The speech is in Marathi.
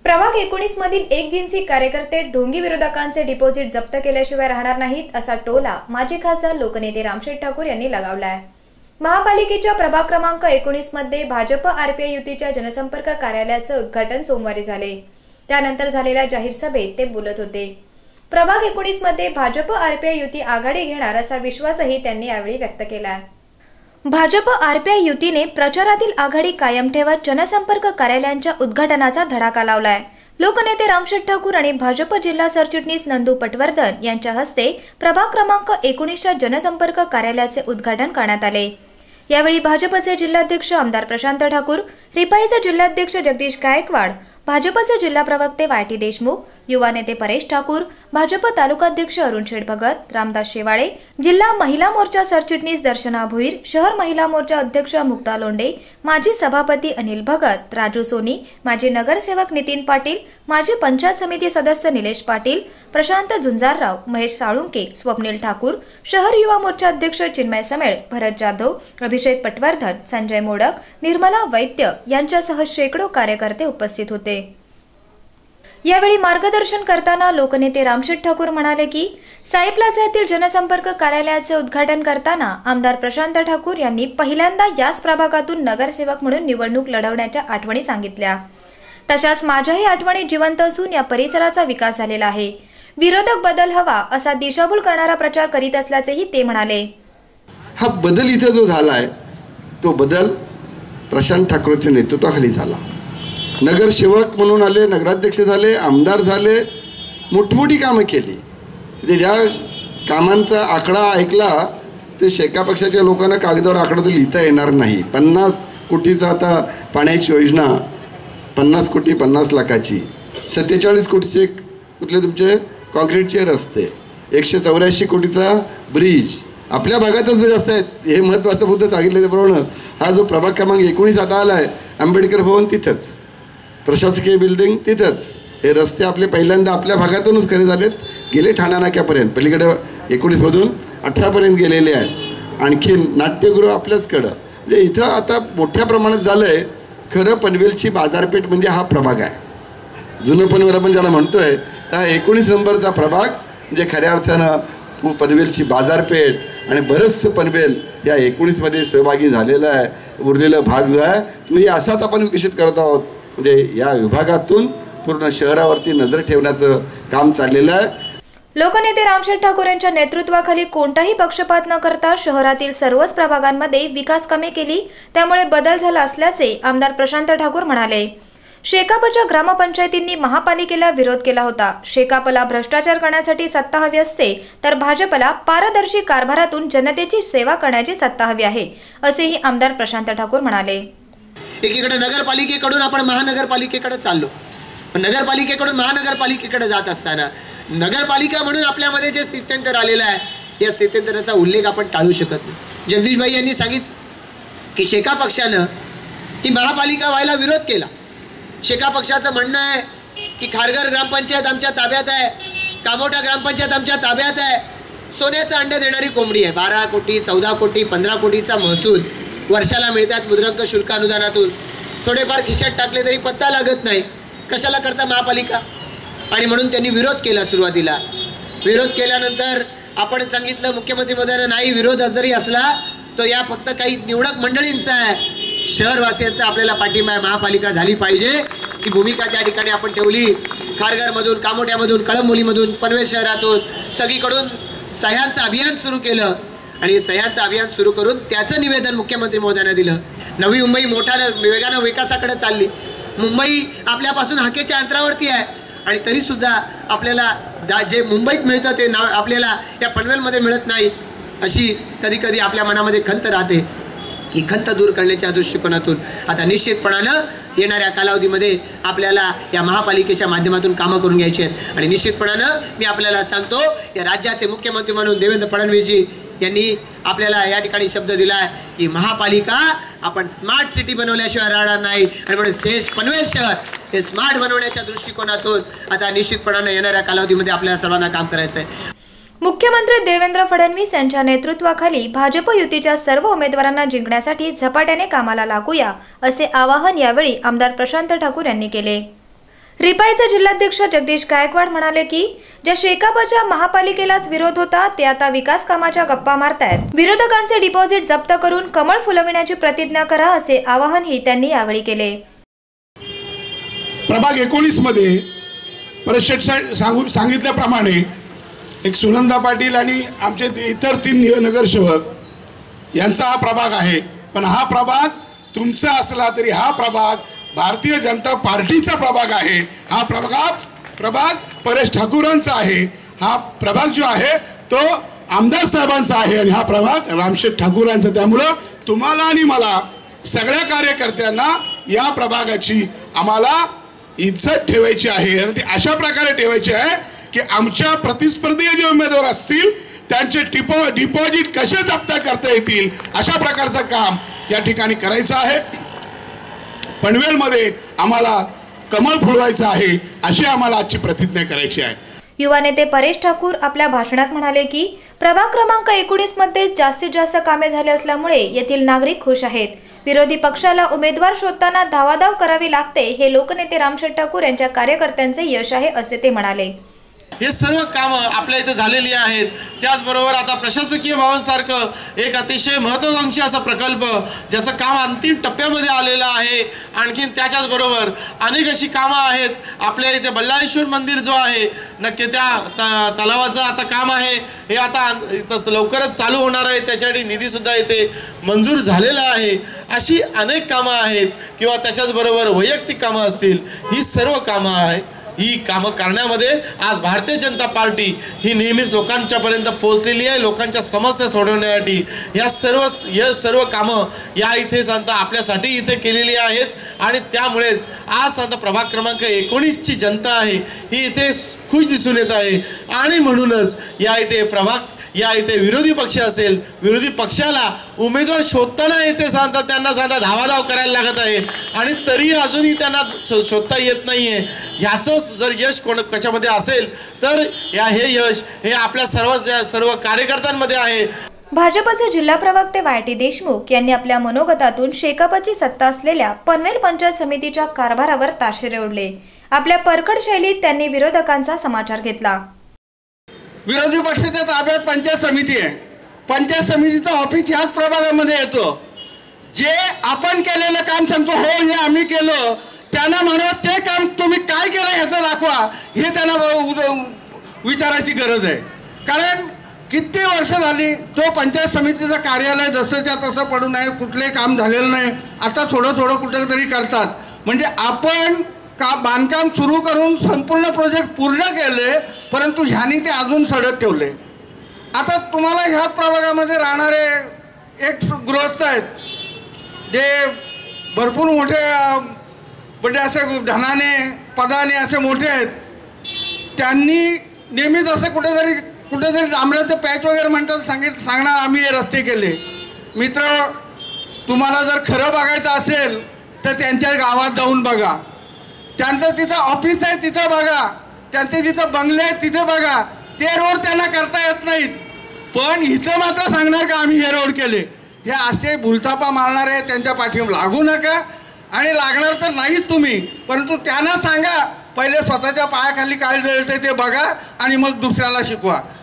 प्रभाग 19 मधील एकजिन्सी कार्यकर्ते ढोंगी विरोधकांचे डिपॉझिट जप्त केल्याशिवाय राहणार नाहीत असा टोला माजी खासदार लोकनेते रामशेठ ठाकूर यांनी लगावलाय। महापालिकेच्या प्रभाग क्रमांक 19 मध्ये भाजप आरपीआय युतीच्या जनसंपर्क कार्यालयाचे उद्घाटन सोमवारी झाले। त्यानंतर झालेल्या जाहीर सभेत ते बोलत होते। प्रभाग 19 मध्ये भाजप आरपीआय युती आघाडी घेणार असा विश्वासही त्यांनी यावेळी व्यक्त केला। भाजप आरपीआय युतीने प्रचारातील आघाडी कायम ठेवत जनसंपर्क कार्यालयांच्या उद्घाटनाचा धडाका लावलाय। लोकनेते रामशेठ ठाकूर आणि भाजप जिल्हा सरचिटणीस नंदू पटवर्धन यांच्या हस्ते प्रभाग क्रमांक 19च्या जनसंपर्क कार्यालयाचे उद्घाटन करण्यात आले। यावेळी भाजपचे जिल्हाध्यक्ष आमदार प्रशांत ठाकूर, रिपाईचे जिल्हाध्यक्ष जगदीश गायकवाड, भाजपचे जिल्हा प्रवक्ते वायटी देशमुख, युवा नेते परेश ठाकूर, भाजप तालुकाध्यक्ष अरुण शेडभगत, रामदास शेवाळे, जिल्हा महिला मोर्चा सरचिटणीस दर्शना भुईर, शहर महिला मोर्चा अध्यक्ष मुक्ता लोंढे, माजी सभापती अनिल भगत, राजू सोनी, माजी नगरसेवक नितीन पाटील, माजी पंचायत समिती सदस्य निलेश पाटील, प्रशांत झुंजारराव, महेश साळुंके, स्वप्नील ठाकूर, शहर युवा मोर्चा अध्यक्ष चिन्मय समेळ, भरत जाधव, अभिषेक पटवर्धन, संजय मोडक, निर्मला वैद्य यांच्यासह शेकडो कार्यकर्ते उपस्थित होते। यावेळी मार्गदर्शन करताना लोकनेते रामशेठ ठाकूर म्हणाले की साई प्लाझा येथील जनसंपर्क कार्यालयाचे उद्घाटन करताना आमदार प्रशांत ठाकूर यांनी पहिल्यांदा याच प्रभागातून नगरसेवक म्हणून निवडणूक लढवण्याच्या आठवणी सांगितल्या। तशाच माझ्याही आठवणी जिवंत असून या परिसराचा विकास झालेला आहे। विरोधक बदल हवा असा दिशाभूल करणारा प्रचार करीत असल्याचेही ते म्हणाले। हा बदल इथे जो झालाय तो बदल प्रशांत ठाकूरच्या नेतृत्वाखाली झाला। नगरसेवक म्हणून आले, नगराध्यक्ष झाले, आमदार झाले, मोठमोठी कामं केली। म्हणजे ज्या कामांचा आकडा ऐकला ते शेका पक्षाच्या लोकांना कागदावर आकडा तर लिहिता येणार नाही। 50 कोटीचा आता पाण्याची योजना, 50 कोटी 50 लाखाची, 47 कोटीचे कुठले तुमचे कॉन्क्रीटचे रस्ते, 184 कोटीचा ब्रिज आपल्या भागातच जास्त आहेत। हे महत्त्वाचं मुद्दा सांगितल्याप्रमाणे हा जो प्रभाग क्रमांक 19 आता आला आहे, आंबेडकर भवन तिथंच, प्रशासकीय बिल्डिंग तिथंच, हे रस्ते आपले पहिल्यांदा आपल्या भागातूनच खरे झालेत। गेले ठाणा नाक्यापर्यंत, पलीकडे 19 मधून 18 पर्यंत गेलेले आहेत। आणखी नाट्यगृह आपल्याचकडं, म्हणजे इथं आता मोठ्या प्रमाणात झालंय। खरं पनवेलची बाजारपेठ म्हणजे हा प्रभाग आहे। जुनं पनवेल आपण ज्याला म्हणतोय त्या 19 नंबरचा प्रभाग म्हणजे खऱ्या अर्थानं पनवेलची बाजारपेठ आणि बरंचसं पनवेल या 19 मध्ये सहभागी झालेलं आहे। उरलेला भाग जो आहे तोही असाच आपण विकसित करत आहोत। म्हणजे या विभागातून पूर्ण शहरावरती नजर ठेवण्याचं काम चाललेलं आहे। लोकनेते रामशेठ ठाकूर यांच्या नेतृत्वाखाली कोणताही पक्षपात न करता शहरातील सर्वच प्रभागांमध्ये विकास कामे केली, त्यामुळे बदल झाला असल्याचे आमदार प्रशांत ठाकूर म्हणाले। शेकापच्या ग्रामपंचायतींनी महापालिकेला विरोध केला होता। शेकापला भ्रष्टाचार करण्यासाठी सत्ता हवी असते, तर भाजपला पारदर्शी कारभारातून जनतेची सेवा करण्याची सत्ता हवी आहे, असेही आमदार प्रशांत ठाकूर म्हणाले। एकीकडे नगरपालिकेकडून आपण महानगरपालिकेकडे चाललो, पण नगरपालिकेकडून महानगरपालिकेकडे जात असताना नगरपालिका म्हणून आपल्यामध्ये जे स्थित्यंतर आलेलं आहे या स्थित्यंतराचा उल्लेख आपण टाळू शकत नाही। जगदीशभाई यांनी सांगितलं की शेका पक्षानं ही महापालिका व्हायला विरोध केला। शेका पक्षाचं म्हणणं आहे की खारघर ग्रामपंचायत आमच्या ताब्यात आहे, कामोठा ग्रामपंचायत आमच्या ताब्यात आहे, सोन्याचं अंडे देणारी कोंबडी आहे। 12 कोटी 14 कोटी 15 कोटीचा महसूल वर्षाला मिळतात मुद्रांक शुल्क अनुदानातून। थोडेफार खिशात टाकले तरी पत्ता लागत नाही, कशाला करता महापालिका? आणि म्हणून त्यांनी विरोध केला। सुरुवातीला विरोध केल्यानंतर आपण सांगितलं मुख्यमंत्री महोदयांना, नाही विरोध जरी असला तो या फक्त काही निवडक मंडळींचा आहे, शहरवासियांचा आपल्याला पाठिंबा आहे। महापालिका झाली पाहिजे ही भूमिका त्या ठिकाणी आपण ठेवली। खारघरमधून, कामोठ्यामधून, कळंबोलीमधून, पनवेल शहरातून सगळीकडून सह्यांचं अभियान सुरू केलं आणि सह्यांचं अभियान सुरू करून त्याचं निवेदन मुख्यमंत्री महोदयांना दिलं। नवी मुंबई मोठ्या वेगानं विकासाकडे चालली। मुंबई आपल्यापासून हाकेच्या अंतरावरती आहे आणि तरीसुद्धा आपल्याला जे मुंबईत मिळतं ते आपल्याला या पनवेलमध्ये मिळत नाही, अशी कधी कधी आपल्या मनामध्ये खंत राहते। ही खंत दूर करण्याच्या दृष्टिकोनातून आता निश्चितपणानं येणाऱ्या कालावधीमध्ये आपल्याला या महापालिकेच्या माध्यमातून कामं करून घ्यायची आहेत। आणि निश्चितपणानं मी आपल्याला सांगतो, या राज्याचे मुख्यमंत्री म्हणून देवेंद्र फडणवीसजी यांनी आपल्याला या ठिकाणी शब्द दिला आहे की महापालिका आपण स्मार्ट सिटी बनवल्याशिवाय राहणार नाही, आणि म्हणून पनवेल शहर हे स्मार्ट बनवण्याच्या दृष्टिकोनातून आता निश्चितपणानं येणाऱ्या कालावधीमध्ये आपल्याला सर्वांना काम करायचं आहे। मुख्यमंत्री देवेंद्र फडणवीस यांच्या नेतृत्वाखाली भाजप युतीच्या सर्व उमेदवारांना जिंकण्यासाठी झपाट्याने कामाला लागूया, असे आवाहन यावेळी आमदार प्रशांत ठाकूर यांनी केले। रिपाईचे जिल्हाध्यक्ष जगदीश गायकवाड म्हणाले की ज्या शेकापच्या महापालिकेलाच विरोध होता ते आता विकास कामाच्या गप्पा मारतायत। विरोधकांचे डिपॉझिट जप्त करून कमळ फुलविण्याची प्रतिज्ञा करा असे आवाहनही त्यांनी यावेळी केले। प्रभाग 19 मध्ये परिषद सांगितल्याप्रमाणे एक सुनंदा पाटील आणि आमचे इतर 3 नगरसेवक यांचा हा प्रभाग आहे। पण हा प्रभाग तुमचा असला तरी हा प्रभाग भारतीय जनता पार्टीचा प्रभाग आहे। हा प्रभाग परेश ठाकूरांचा आहे। हा प्रभाग जो आहे तो आमदार साहेबांचा आहे आणि हा प्रभाग रामशेठ ठाकूरांचा। त्यामुळे तुम्हाला आणि मला सगळ्या कार्यकर्त्यांना या प्रभागाची आम्हाला इज्जत ठेवायची आहे आणि ती अशा प्रकारे ठेवायची आहे की आमच्या प्रतिस्पर्धी जे उमेदवार असतील त्यांचे डिपॉझिट कसे जप्त करता येतील अशा प्रकारचं काम या ठिकाणी करायचं आहे। पनवेलमध्ये आम्हाला कमळ फुलवायचं आहे अशी आम्हाला आजची प्रतिज्ञा करायची आहे। युवा नेते परेश ठाकूर आपल्या भाषणात म्हणाले की प्रभाग क्रमांक 19 मध्ये जास्तीत जास्त कामे झाले असल्यामुळे येथील नागरिक खुश आहेत। विरोधी पक्षाला उमेदवार शोधताना धावाधाव करावी लागते हे लोकनेते रामशेठ ठाकूर यांच्या कार्यकर्त्यांचे यश आहे असे ते म्हणाले। हे सर्व कामं आपल्या इथे झालेली आहेत। त्याचबरोबर आता प्रशासकीय भवनसारखं एक अतिशय महत्त्वाकांक्षी असा प्रकल्प ज्याचं काम अंतिम टप्प्यामध्ये आलेलं आहे। आणखीन त्याच्याचबरोबर अनेक अशी कामं आहेत। आपल्या इथे बल्लाळेश्वर मंदिर जो आहे नक्की त्या तलावाचं आता काम आहे हे आता लवकरच चालू होणार आहे। त्याच्यासाठी निधीसुद्धा इथे मंजूर झालेला आहे। अशी अनेक कामं आहेत किंवा त्याच्याचबरोबर वैयक्तिक कामं असतील। ही सर्व कामं आहेत। ही कामं करण्यामध्ये आज भारतीय जनता पार्टी ही नेहमीच लोकांच्यापर्यंत पोहोचलेली आहे। लोकांच्या समस्या सोडवण्यासाठी या सर्व कामं या इथे सांगता आपल्यासाठी इथे केलेली आहेत आणि त्यामुळेच आज सांगता प्रभाग क्रमांक 19 ची जनता आहे ही इथे खुश दिसून येत आहे। आणि म्हणूनच या इथे विरोधी पक्ष असेल, विरोधी पक्षाला उमेदवार शोधताना येते सांगता त्यांना सांगता धावाधाव करायला लागत आहे आणि तरी अजूनही त्यांना शोधता येत नाहीये। ह्याचं जर यश कशामध्ये असेल तर हे यश हे आपल्या सर्व कार्यकर्त्यांमध्ये आहे। भाजपचे जिल्हा प्रवक्ते YT देशमुख यांनी आपल्या मनोगतातून शेकापची सत्ता असलेल्या पनवेल पंचायत समितीच्या कारभारावर ताशेरे ओढले। आपल्या परखड शैलीत त्यांनी विरोधकांचा समाचार घेतला। विरोधी पक्षाच्या ताब्यात पंचायत समिती आहे। पंचायत समितीचं ऑफिस ह्याच प्रभागामध्ये येतो। जे आपण केलेलं काम सांगतो हो हे आम्ही केलं त्यांना म्हणा ते काम तुम्ही काय केलं ह्याचं दाखवा हे त्यांना विचारायची गरज आहे। कारण किती वर्ष झाली तो पंचायत समितीचं कार्यालय जसंच्या तसं पडून आहे, कुठले काम झालेलं नाही। आता थोडं कुठेतरी करतात म्हणजे आपण बांधकाम सुरू करून संपूर्ण प्रोजेक्ट पूर्ण केले परंतु ह्यानी ते अजून सडक ठेवले। आता तुम्हाला ह्या प्रभागामध्ये राहणारे एक गृहस्थ आहेत जे भरपूर मोठे म्हणजे असे धनाने पदाने असे मोठे आहेत। त्यांनी नेहमीच असं कुठेतरी डांबराचं पॅच वगैरे म्हणतात सांगणार आम्ही हे रस्ते केले। मित्र तुम्हाला जर खरं बघायचं असेल तर त्यांच्या गावात जाऊन बघा, त्यांचं तिथं ऑफिस आहे तिथं बघा, त्यांचे जिथं बंगले आहेत तिथे बघा। ते रोड त्यांना करता येत नाहीत पण इथं मात्र सांगणार का आम्ही हे रोड केले। हे असे भुलथापा मारणारे त्यांच्या पाठीवर लागू नका आणि लागणार तर नाहीत तुम्ही परंतु त्यांना सांगा पहिले स्वतःच्या पायाखाली काय जळते ते बघा आणि मग दुसऱ्याला शिकवा।